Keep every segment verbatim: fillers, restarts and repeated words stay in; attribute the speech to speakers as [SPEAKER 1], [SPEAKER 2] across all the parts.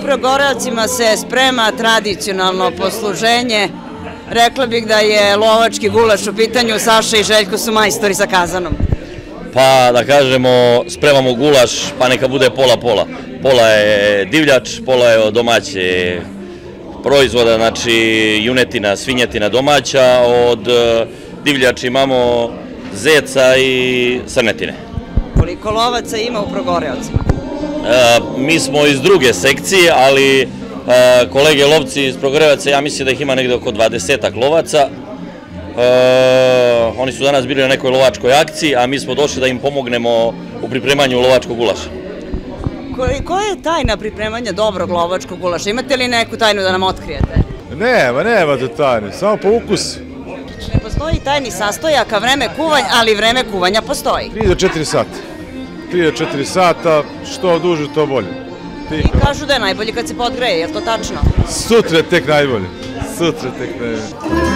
[SPEAKER 1] Progorevcima se sprema tradicionalno posluženje. Rekla bih da je lovački gulaš u pitanju. Saša i Željko su majstori sa kazanom.
[SPEAKER 2] Pa da kažemo, spremamo gulaš, pa neka bude pola-pola. Pola je divljač, pola je od domaće proizvoda, znači junetina, svinjetina domaća, od divljači imamo zeca i srnetine.
[SPEAKER 1] Koliko lovaca ima u Progorevcima?
[SPEAKER 2] Mi smo iz druge sekcije, ali kolege lovci iz Progorevaca, ja mislim da ih ima negde oko dvadesetak lovaca. Oni su danas bili na nekoj lovačkoj akciji, a mi smo došli da im pomognemo u pripremanju lovačkog gulaša.
[SPEAKER 1] Koja je tajna pripremanja dobrog lovačkog gulaša? Imate li neku tajnu da nam otkrijete?
[SPEAKER 3] Nema, nema to tajne, samo po ukusu.
[SPEAKER 1] Ne postoji tajni sastojaka, vreme kuvanja, ali vreme kuvanja postoji.
[SPEAKER 3] tri do četiri sata. tri do četiri sata, što duže to bolje.
[SPEAKER 1] I kažu da je najbolje kad se podgreje, je li to tačno?
[SPEAKER 3] Sutra je tek najbolje. Sutra je tek najbolje.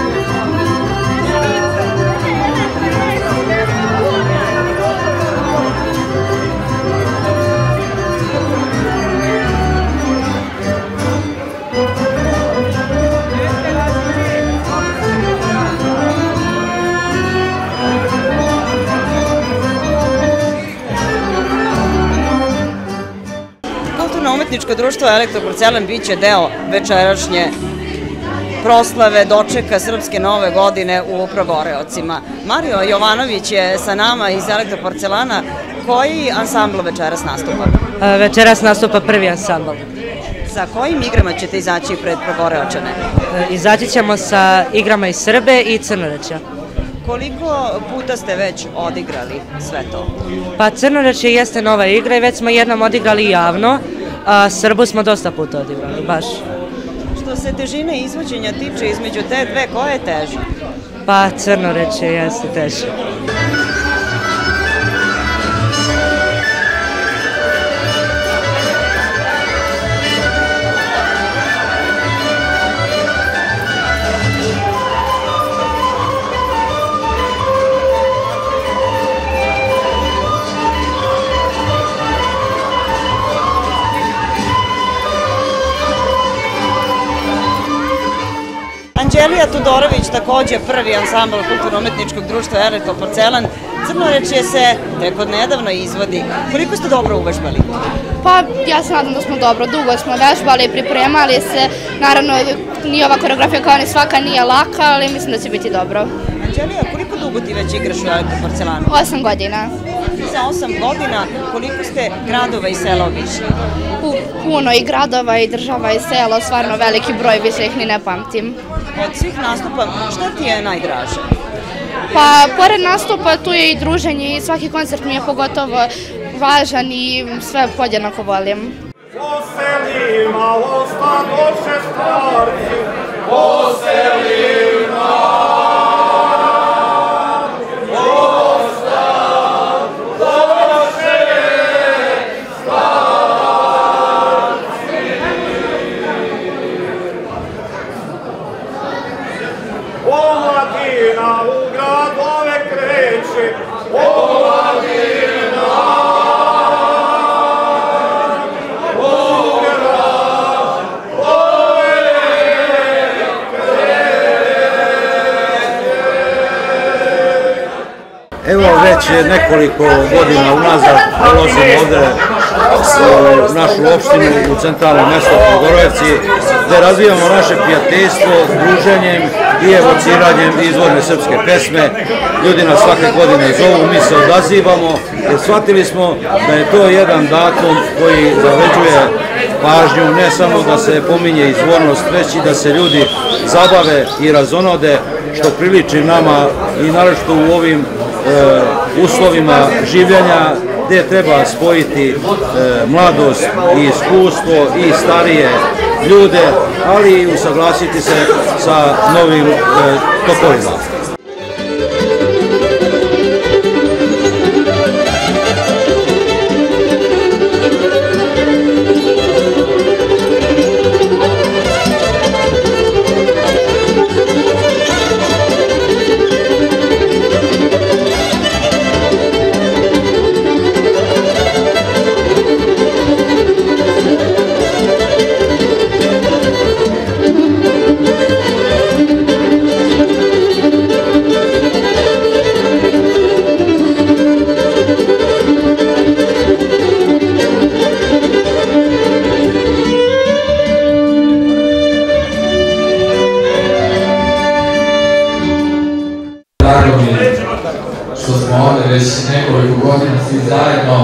[SPEAKER 1] Umetničko društvo Elektroporcelan biće deo večerašnje proslave dočeka Srpske nove godine u Progorevcima. Mario Jovanović je sa nama iz Elektroporcelana. Koji ansambl večeras nastupa?
[SPEAKER 4] Večeras nastupa prvi ansambl.
[SPEAKER 1] Sa kojim igrama ćete izaći pred Progorevčane?
[SPEAKER 4] Izaći ćemo sa igrama iz Srbe i Crnoreća.
[SPEAKER 1] Koliko puta ste već odigrali sve to?
[SPEAKER 4] Pa Crnoreće jeste nova igra i već smo jednom odigrali javno, a Srbu smo dosta puta odigrali, baš.
[SPEAKER 1] Što se težine izvođenja tiče između te dve, koja je teža?
[SPEAKER 4] Pa Crnoreće jeste teže.
[SPEAKER 1] Anđelija Tudorović, takođe prvi ansambl Kulturno-umetničkog društva Elektroporcelan. Crnorečje se tek od nedavno izvodi. Koliko ste dobro uvežbali?
[SPEAKER 5] Pa ja se nadam da smo dobro. Dugo smo vežbali, pripremali se. Naravno, ni ova koreografija kao ni svaka nije laka, ali mislim da će biti dobro.
[SPEAKER 1] Anđelija, koliko dugo ti već igraš u Elektroporcelanu?
[SPEAKER 5] Osam godina.
[SPEAKER 1] Za osam godina koliko ste gradova i sela obišli?
[SPEAKER 5] Puno i gradova i država i sela, stvarno veliki broj, više ih ni ne pamtim.
[SPEAKER 1] Od svih nastupa, šta ti je najdraže?
[SPEAKER 5] Pa, pored nastupa tu je i druženje i svaki koncert mi je pogotovo važan i sve podjednako volim.
[SPEAKER 6] Poselima ostadoše starci, poselima omladina u gradove kreće, omladina u gradove kreće.
[SPEAKER 7] Evo već nekoliko godina unazad dolazimo ovde u našu opštinu, u centralno mesto Progorevci, gde razvijamo naše prijateljstvo druženjem i evociranjem izvorne srpske pesme. Ljudi nas svake godine zovu, mi se odazivamo jer shvatili smo da je to jedan datum koji zavređuje pažnju, ne samo da se pominje izvornost, već i da se ljudi zabave i razonode, što priliči nama i naročito u ovim uslovima življenja gde treba spojiti mladost i iskustvo i starije ljude, ali i usaglasiti se sa novim tokovima.
[SPEAKER 8] već nekoliko godina svi zajedno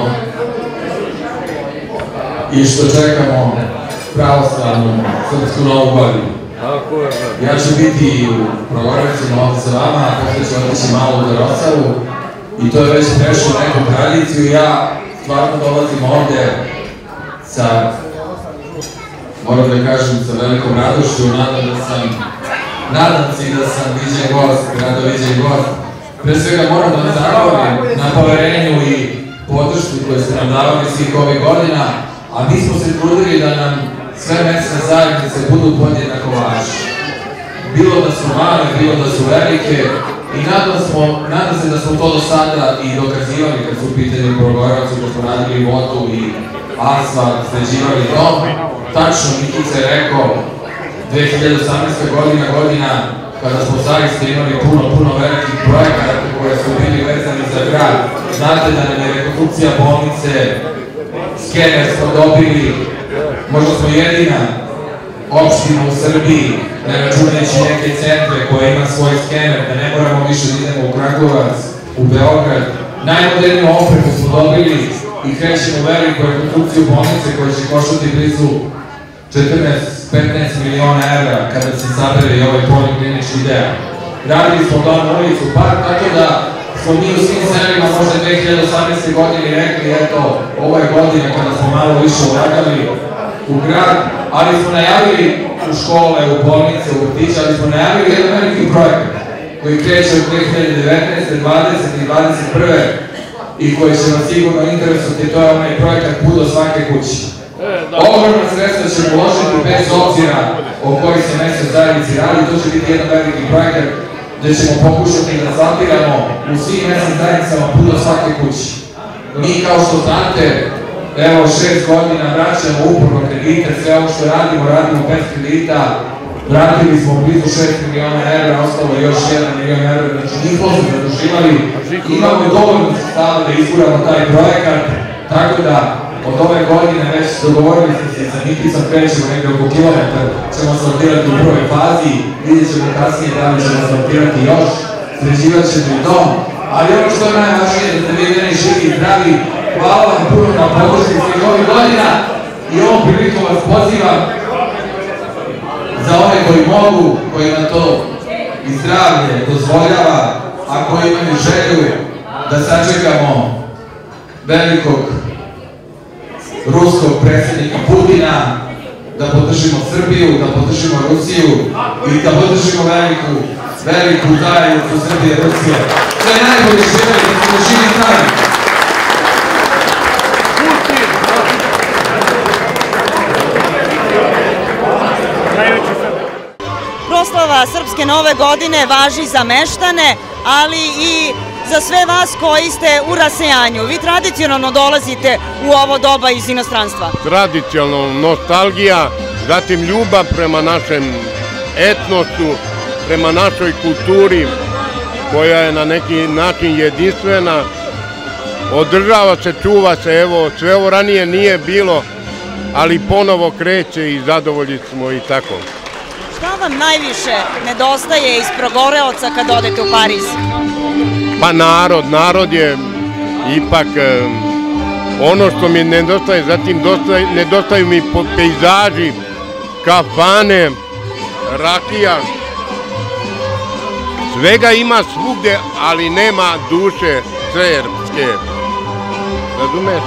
[SPEAKER 8] i što čekamo pravoslavnu srpsku novu godinu. Ja ću biti u Progorevcima ovdje sa vama, a posle ću otići malo u Rosavu i to je već prešlo neku tradiciju. Ja stvarno dolazim ovdje sa, moram da kažem, sa velikom radošću, nadam da sam, nadam se da sam viđen gost, rado viđen gost. Pre svega moram da vam zahvalim na poverenju i podršku koju ste nam davali svih ovih godina, a mi smo se trudili da nam sve mesne zajednice budu podjednako važne. Bilo da su male, bilo da su velike i nadam se da smo to do sada i dokazivali kad su u pitanju Progorevci, kad smo radili vodu i asfalt, sređivali dom. Tačno, Mikica je rekao, dve hiljade osamnaesta godina, godina kada smo zaista imali puno, puno velikih projekata koje su bili vezani za grad. Znate da nam je rekonstrukcija bolnice, skener smo dobili, možda smo jedina opština u Srbiji, ne računajući neke centre koje ima svoj skener, da ne moramo više da idemo u Kragujevac, u Beograd. Najmoderniju opremu smo dobili i krećemo veliku rekonstrukciju bolnice koja će koštati blizu četrnaest do petnaest miliona evra kada se sabere i ovaj poliklinički deo. Radili smo dom, ulicu, park, tako da smo mi u svim selima možda dve hiljade osamnaeste. godine rekli, eto, ovo je godina kada smo malo više ulagali u grad, ali smo najavili u škole, u bolnice, u vrtiće, ali smo najavili jedan veliki projekat koji kreće od dve hiljade devetnaeste, dvadesete i dvadeset prve i koji će vas sigurno interesovati, to je onaj projekat Put do svake kući. Ogromna sredstva ćemo uložiti bez obzira o kojoj se mesnoj zajednici radi, to će biti jedan veliki projekat gde ćemo pokušati da asfaltiramo u svim mesnim zajednicama Put do svake kući. Mi, kao što znate, evo šest godina vraćamo uporno kredite, sve ovo što radimo, radimo bez kredita, vratili smo blizu šest miliona evra, ostalo je još jedan milion evra, znači nismo se zaduživali, imamo dovoljno sredstava da izguramo taj projekat, tako da od ove godine već dogovorili smo se sa Mikicom, krećemo negde oko kilometar, ćemo asfaltirati u prvoj fazi, vidjet ćemo kasnije da li ćemo asfaltirati još, sređivat ćemo i dom, ali ono što je najvažnije da ste vidjeni živi i zdravi, hvala vam puno na podršci svih ovih godina i ovom prilikom vas pozivam za one koji mogu, koji na to i zdravlje dozvoljava, a koji imaju želju da sačekamo velikog ruskog predsjednika Putina, da podržimo Srbiju, da podržimo Rusiju i da podržimo veliku, veliku zajednicu Srbije i Rusije. Sve najbolje živeli, da se živi zdravi.
[SPEAKER 1] Proslava Srpske nove godine važi za meštane, ali i za sve vas koji ste u rasejanju. Vi tradicionalno dolazite u ovo doba iz inostranstva.
[SPEAKER 3] Tradicionalno nostalgija, zatim ljubav prema našem etnosu, prema našoj kulturi koja je na neki način jedinstvena. Održava se, čuva se, evo, sve ovo ranije nije bilo, ali ponovo kreće i zadovoljni smo i tako.
[SPEAKER 1] Šta vam najviše nedostaje iz Progoreoca kad odete u Pariz?
[SPEAKER 3] Pa narod, narod je ipak ono što mi nedostaje, zatim nedostaju mi pejzaži, kafane, rakija, svega ima svugde, ali nema duše srpske, razumeš?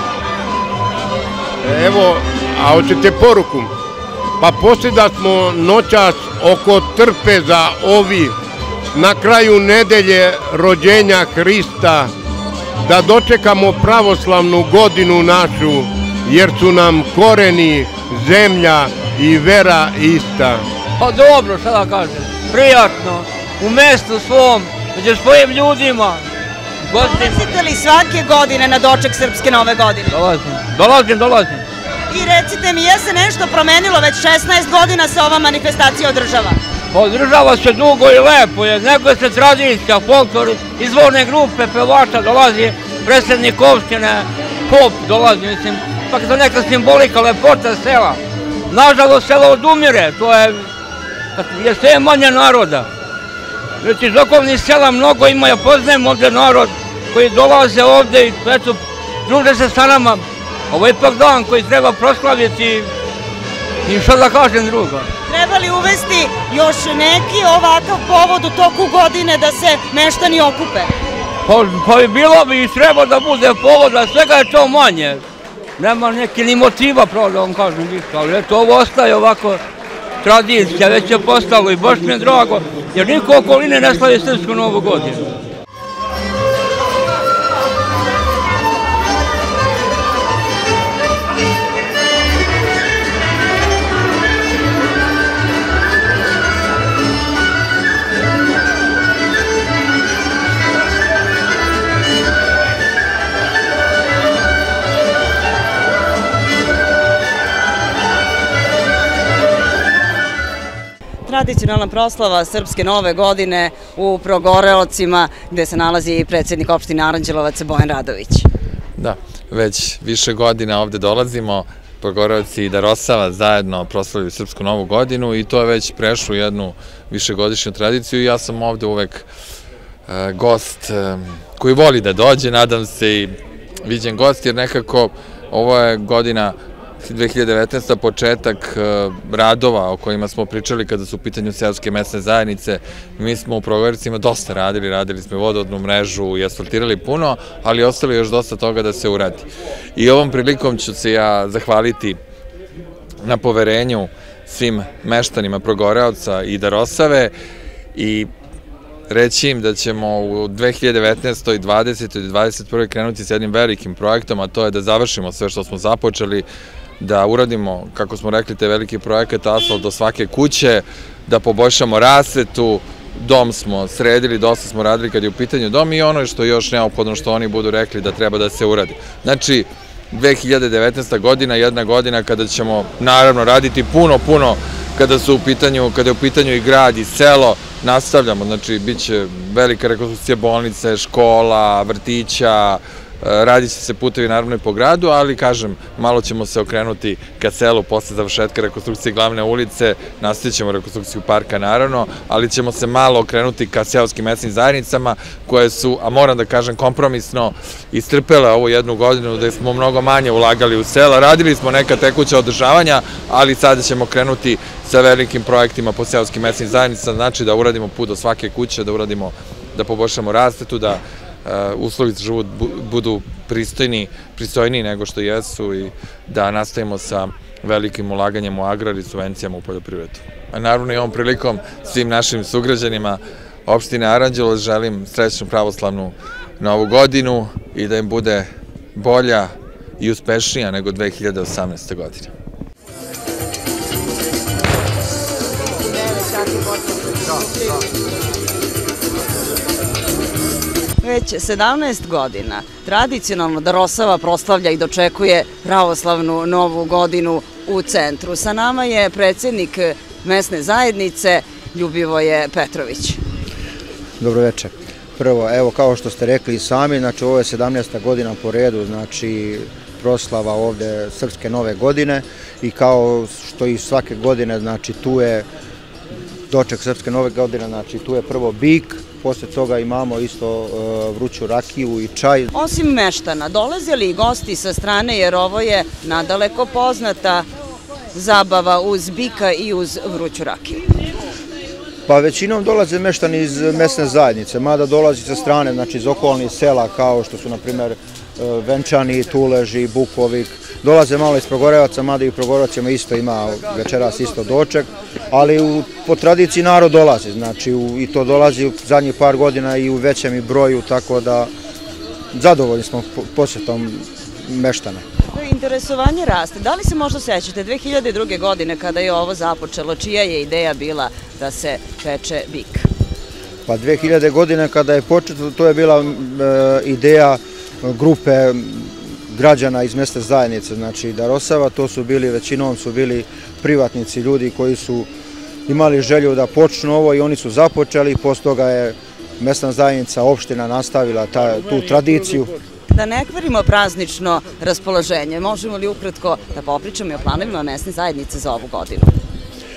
[SPEAKER 3] Evo, a hoćete poruku? Pa poslije da smo noćas oko trpeza ovi, na kraju nedelje rođenja Hrista, da dočekamo pravoslavnu godinu našu, jer su nam koreni, zemlja i vera ista.
[SPEAKER 9] Pa dobro, šta da kažem, prijatno, u mestu svom, među svojim ljudima.
[SPEAKER 1] Dolazite li svake godine na doček Srpske nove godine?
[SPEAKER 9] Dolazim, dolazim, dolazim.
[SPEAKER 1] I recite mi, je se nešto promenilo, već šesnaest godina se ova manifestacija održava?
[SPEAKER 9] Održava se dugo i lepo, jer nego se tradicija, folklor, izvorne grupe, pevača dolazi, predsjednik opštine, pop dolazi, mislim, pak to neka simbolika, lepota sela. Nažalost, selo odumire, to je, je sve manje naroda. Znači, iz okolnih sela mnogo ima, ja poznajem ovdje narod koji dolaze ovde i eto, druže se sa nama. Ovo je ipak dan koji treba proslaviti i što da kažem drugo.
[SPEAKER 1] Treba li uvesti još neki ovakav povod u toku godine da se meštani okupe?
[SPEAKER 9] Pa bi bilo bi i treba da bude povoda, svega je to manje. Nema neki ni motiva, pravo da vam kažem više, ali eto, ovo ostaje ovako tradicija, već je postalo i baš mi je drago, jer niko okoline ne slavi Srpsku novu godinu.
[SPEAKER 1] Tradicionalna proslava Srpske nove godine u Progoreocima, gde se nalazi i predsjednik opštine Aranđelovac Bojan Radović.
[SPEAKER 10] Da, već više godina ovde dolazimo, Progoreoci i Darosava zajedno proslavljaju Srpsku novu godinu i to je već prešlo jednu višegodišnju tradiciju i ja sam ovde uvek gost koji voli da dođe, nadam se i viđen gost, jer nekako ovo je godina dve hiljade devetnaeste. početak radova o kojima smo pričali kada su u pitanju seoske mesne zajednice. Mi smo u Progorecima dosta radili, radili smo vodovodnu mrežu i asfaltirali puno, ali ostalo još dosta toga da se uradi. I ovom prilikom ću se ja zahvaliti na poverenju svim meštanima Progoreoca i Darosave i reći im da ćemo u dve hiljade devetnaestoj, dvadesetoj i dvadeset prvoj krenuti s jednim velikim projektom, a to je da završimo sve što smo započeli, da uradimo, kako smo rekli, te veliki projekat asfalt do svake kuće, da poboljšamo rasvetu, dom smo sredili, dosta smo radili kad je u pitanju dom i ono što je još neophodno što oni budu rekli da treba da se uradi. Znači, dve hiljade devetnaesta. godina, jedna godina kada ćemo naravno raditi puno, puno kada su u pitanju, kada je u pitanju i grad i selo, nastavljamo, znači bit će velika rekonstrukcija bolnice, škola, vrtića, radit će se putevi naravno i po gradu, ali kažem, malo ćemo se okrenuti ka selu posle završetka rekonstrukcije glavne ulice, nastavit ćemo rekonstrukciju parka naravno, ali ćemo se malo okrenuti ka seoskim mesnim zajednicama koje su, a moram da kažem, kompromisno istrpele ovu jednu godinu gde smo mnogo manje ulagali u sela, radili smo neka tekuća održavanja, ali sada ćemo krenuti sa velikim projektima po seoskim mesnim zajednicama, znači da uradimo put do svake kuće, da uradimo, da poboljšamo rasvetu, da uslovi za život budu pristojni, pristojniji nego što jesu i da nastavimo sa velikim ulaganjem u agrar i subvencijama u poljoprivredu. A naravno i ovom prilikom svim našim sugrađanima opštine Aranđelovac želim srećnu pravoslavnu novu godinu i da im bude bolja i uspešnija nego dve hiljade osamnaeste. godine.
[SPEAKER 1] Već sedamnaest godina tradicionalno Darosava proslavlja i dočekuje pravoslavnu novu godinu u centru. Sa nama je predsjednik mesne zajednice Ljubivoje Petrović.
[SPEAKER 11] Dobro večer. Prvo, evo kao što ste rekli i sami, znači ovo je sedamnaesta. godina po redu, znači proslava ovde Srpske nove godine i kao što i svake godine, znači tu je doček Srpske nove godine, znači tu je prvo bik, posle toga imamo isto vruću rakiju i čaj.
[SPEAKER 1] Osim meštana, dolaze li gosti sa strane, jer ovo je nadaleko poznata zabava uz bika i uz vruću rakiju?
[SPEAKER 11] Pa većinom dolaze meštani iz mesne zajednice, mada dolazi sa strane, znači iz okolnih sela kao što su, na primjer, Venčani, Tuleži, Bukovik. Dolaze malo iz Progorevaca, mada i u Progoreocima isto ima večeras isto doček, ali po tradiciji narod dolazi, znači i to dolazi u zadnjih par godina i u većem i broju, tako da zadovoljni smo posjetom meštana.
[SPEAKER 1] Interesovanje raste. Da li se možda sećate dve hiljade druge. godine kada je ovo započelo, čija je ideja bila da se peče bik?
[SPEAKER 11] Pa dve hiljade. godine kada je početo, to je bila ideja grupe građana iz mesne zajednice, znači Darosava, to su bili, većinom su bili privatnici, ljudi koji su imali želju da počnu ovo i oni su započeli, posle toga je mesna zajednica, opština nastavila tu tradiciju.
[SPEAKER 1] Da ne kvarimo praznično raspoloženje, možemo li ukratko da popričamo i o planovima mesne zajednice za ovu godinu?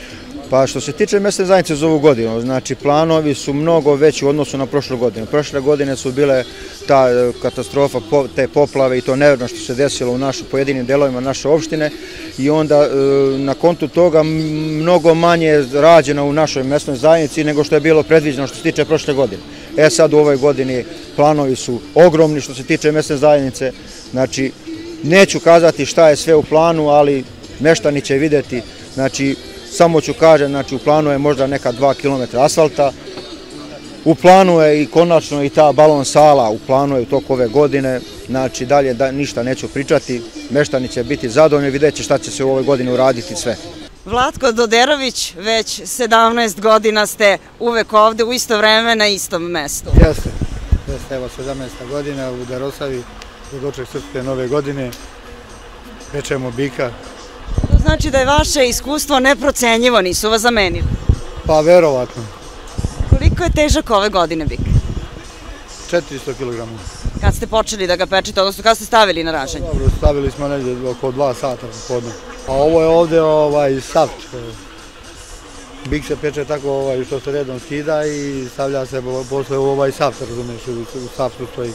[SPEAKER 11] Pa što se tiče mesne zajednice za ovu godinu, znači planovi su mnogo veći u odnosu na prošlu godinu. Prošle godine su bile ta katastrofa, te poplave i to nevjerno što se desilo u našim pojedinim delovima naše opštine i onda na kontu toga mnogo manje rađeno u našoj mesnoj zajednici nego što je bilo predviđeno što se tiče prošle godine. E sad u ovoj godini planovi su ogromni što se tiče mesne zajednice, znači neću kazati šta je sve u planu, ali meštani će vidjeti, znači samo ću kažem, znači u planu je možda neka dva kilometra asfalta, u planu je i konačno i ta balon sala, u planu je u toku ove godine, znači dalje da, ništa neću pričati, meštani će biti zadovoljni, vidjet će šta će se u ovoj godini uraditi sve.
[SPEAKER 1] Vlatko Doderović, već sedamnaest godina ste uvek ovde u isto vreme na istom mestu.
[SPEAKER 12] Jeste, jeste, evo sedamnaesta godina u Darosavi, u doček Srpske nove godine, pečemo bika.
[SPEAKER 1] To znači da je vaše iskustvo neprocenjivo, nisu vas zamenili?
[SPEAKER 12] Pa verovatno.
[SPEAKER 1] Koliko je težak ove godine bik?
[SPEAKER 12] četiristo kilograma.
[SPEAKER 1] Kad ste počeli da ga pečete, odnosno kad ste stavili na raženje?
[SPEAKER 12] Dobro, stavili smo negdje oko dva sata popodne. A ovo je ovde ovaj saft. Bik se peče tako ovaj, što se redom skida i stavlja se posle u ovaj saft, razumiješ, u saftu stoji.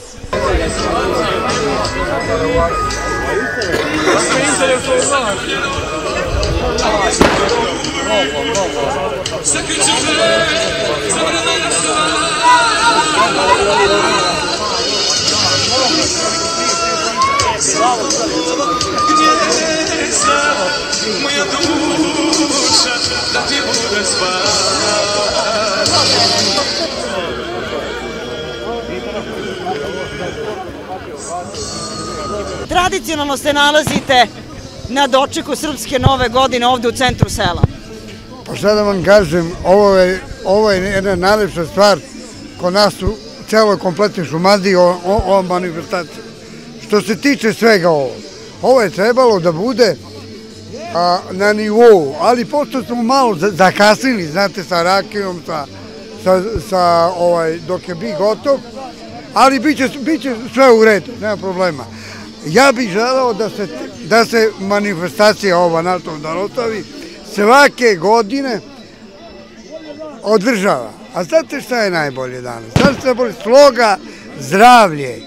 [SPEAKER 6] Moja duša da ti bude
[SPEAKER 1] Tradicionalno se nalazite na dočeku Srpske nove godine ovde u centru sela.
[SPEAKER 13] Pa šta da vam kažem, ovo je, ovo je jedna najlepša stvar kod nas u celoj kompletnoj Šumadiji, ova manifestacija. Što se tiče svega ovo, ovo je trebalo da bude a, na nivou, ali pošto smo malo zakasnili, znate, sa rakijom, sa, sa, sa ovaj, dok je bi gotov, ali bit će, bit će sve u redu, nema problema. Ja bih želeo da se, da se manifestacija ova na tom Darosavi svake godine održava. A znate šta je najbolje danas? Znate šta je bolje? Sloga, zdravlje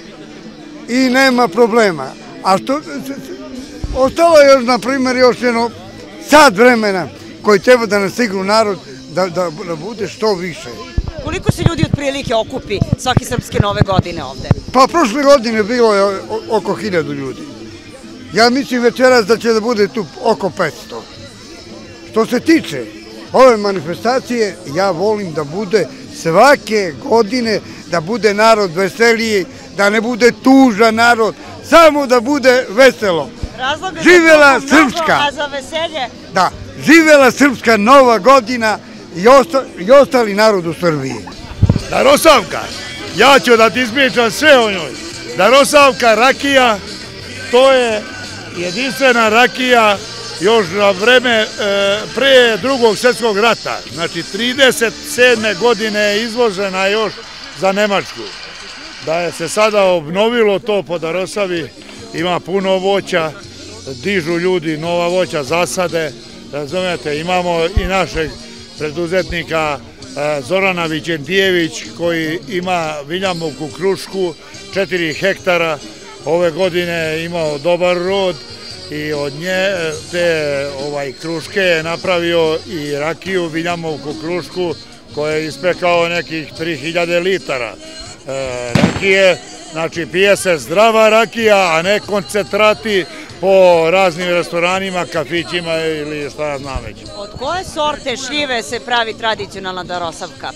[SPEAKER 13] i nema problema. A što, ostalo je još, na primjer, još jedno sat vremena koji treba da nastignu narod da, da, da bude što više.
[SPEAKER 1] Koliko se ljudi otprilike okupi svake Srpske nove godine ovde?
[SPEAKER 13] Pa prošle godine bilo je oko hiljadu ljudi. Ja mislim večeras da će da bude tu oko petsto. Što se tiče ove manifestacije, ja volim da bude svake godine, da bude narod veseliji, da ne bude tužan narod, samo da bude veselo. Živela Srpska!
[SPEAKER 1] A za veselje?
[SPEAKER 13] Da, živela Srpska nova godina i, osta, i ostali narod u Srbiji.
[SPEAKER 14] Darosavka, ja ću da ti ispričam sve o njoj. Darosavka rakija, to je jedinstvena rakija još na vreme e, pre drugog svjetskog rata. Znači, trideset sedme godine je izvožena još za Nemačku. Da je se sada obnovilo to po Darosavi, ima puno voća, dižu ljudi nova voća, zasade, razumijete, imamo i našeg preduzetnika Zorana Vićentijević koji ima Viljamovku krušku, četiri hektara, ove godine je imao dobar rod i od nje te ovaj, kruške je napravio i rakiju Viljamovku krušku koja je ispekao nekih tri hiljade litara e, rakije, znači pije se zdrava rakija, a ne koncentrati po raznim restoranima, kafićima ili šta ja znam već.
[SPEAKER 1] Od koje sorte šljive se pravi tradicionalna Darosavka?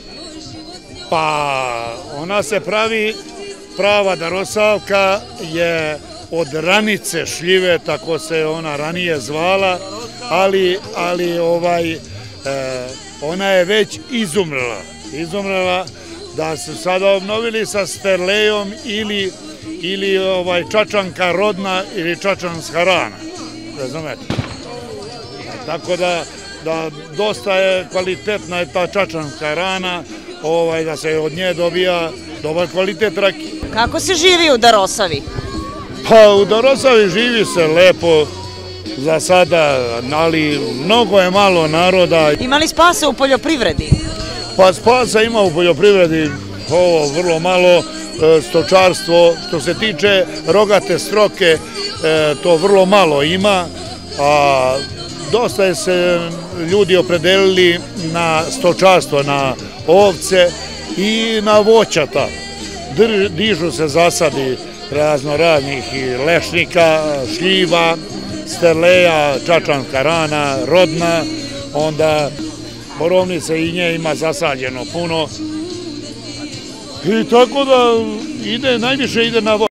[SPEAKER 14] Pa ona se pravi, prava Darosavka je od ranice šljive, tako se ona ranije zvala, ali, ali ovaj, e, ona je već izumrla. Izumrla da su sada obnovili sa sterlejom ili ili ovaj čačanka rodna ili čačanska rana, razumete? Tako da, da dosta je kvalitetna je ta čačanska rana, ovaj, da se od nje dobija dobar kvalitet rakije.
[SPEAKER 1] Kako se živi u Darosavi?
[SPEAKER 14] Pa u Darosavi živi se lepo, za sada, ali mnogo je malo naroda.
[SPEAKER 1] Ima li spasa u poljoprivredi?
[SPEAKER 14] Pa spasa ima u poljoprivredi, ovo vrlo malo, stočarstvo, što se tiče rogate stroke, to vrlo malo ima, a dosta je se ljudi opredelili na stočarstvo, na ovce i na voćata. Dižu se zasadi raznoraznih lešnika, šljiva, sterleja, čačanska rana, rodna, onda borovnice i nje ima zasađeno puno. I tako da ide, najviše ide na voće.